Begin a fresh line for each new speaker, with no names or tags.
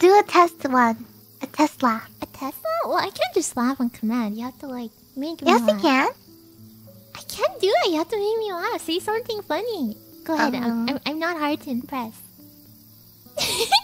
Do a test one. A test laugh.
A Tesla? Well, I can't just laugh on command. You have to like make me
Yes,
laugh.
you can.
I can't do it. You have to make me laugh. Say something funny. Go ahead. I'm not hard to impress.